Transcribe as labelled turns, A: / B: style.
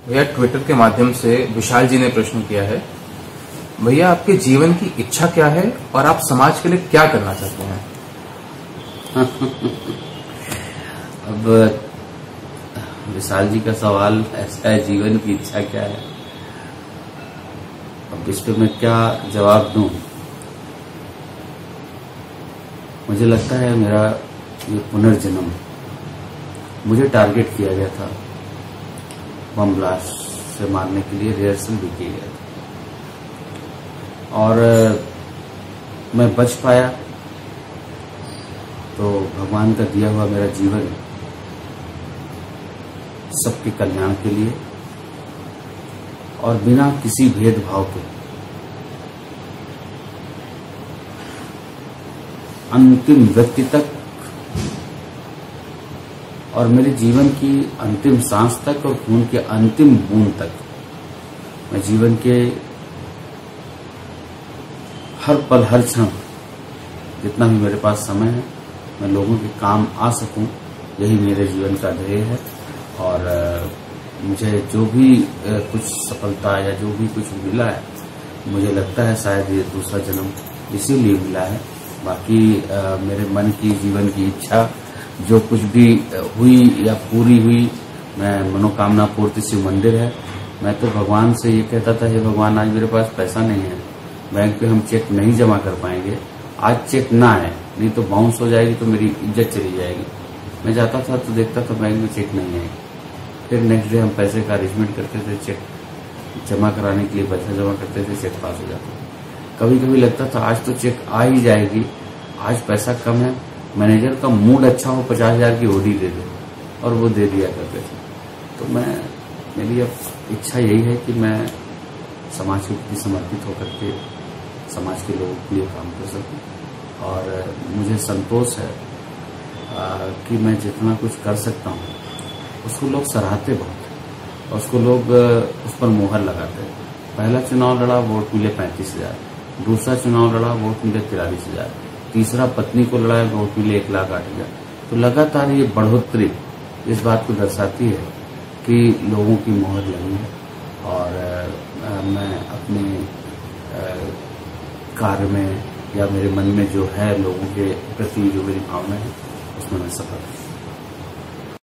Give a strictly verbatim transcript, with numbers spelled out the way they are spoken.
A: भैया ट्विटर के माध्यम से विशाल जी ने प्रश्न किया है, भैया आपके जीवन की इच्छा क्या है और आप समाज के लिए क्या करना चाहते हैं?
B: अब विशाल जी का सवाल ऐसा है, जीवन की इच्छा क्या है। अब इस पे मैं क्या जवाब दूं। मुझे लगता है मेरा ये पुनर्जन्म, मुझे टारगेट किया गया था बम ब्लास्ट से मारने के लिए, रिहर्सल भी किया गया था और मैं बच पाया। तो भगवान का दिया हुआ मेरा जीवन सबके कल्याण के लिए और बिना किसी भेदभाव के अंतिम व्यक्ति तक और मेरे जीवन की अंतिम सांस तक और खून के अंतिम बूंद तक मैं जीवन के हर पल हर क्षण जितना भी मेरे पास समय है मैं लोगों के काम आ सकूं, यही मेरे जीवन का ध्येय है। और मुझे जो भी कुछ सफलता या जो भी कुछ मिला है, मुझे लगता है शायद ये दूसरा जन्म इसीलिए मिला है। बाकी आ, मेरे मन की जीवन की इच्छा जो कुछ भी हुई या पूरी हुई, मैं मनोकामना पूर्ति शिव मंदिर है। मैं तो भगवान से ये कहता था, हे भगवान आज मेरे पास पैसा नहीं है, बैंक पे हम चेक नहीं जमा कर पाएंगे, आज चेक ना है, नहीं तो बाउंस हो जाएगी तो मेरी इज्जत चली जाएगी। मैं जाता था तो देखता था बैंक में चेक नहीं है। फिर नेक्स्ट डे हम पैसे का अरेंजमेंट करते थे, चेक जमा कराने के लिए पैसा जमा करते थे, चेक पास हो जाता था। कभी कभी लगता था आज तो चेक आ ही जाएगी, आज पैसा कम है, मैनेजर का मूड अच्छा हो, पचास हजार की ओडी दे दे, और वो दे दिया करते थे। तो मैं मेरी अब इच्छा यही है कि मैं समाज के प्रति समर्पित होकर के समाज के लोगों के लिए काम कर सकूं। और मुझे संतोष है आ, कि मैं जितना कुछ कर सकता हूं उसको लोग सराहते बहुत हैं और उसको लोग उस पर मोहर लगाते हैं। पहला चुनाव लड़ा, वोट मिले पैंतीस हजार, दूसरा चुनाव लड़ा, वोट मिले तिरालीस हजार, तीसरा पत्नी को लड़ाया, वोट मिले एक लाख आठ हजार। तो लगातार ये बढ़ोतरी इस बात को दर्शाती है कि लोगों की मोहर लगी है और आ, मैं अपने कार्य में या मेरे मन में जो है लोगों के प्रति जो मेरी भावना है उसमें मैं सफल हूं।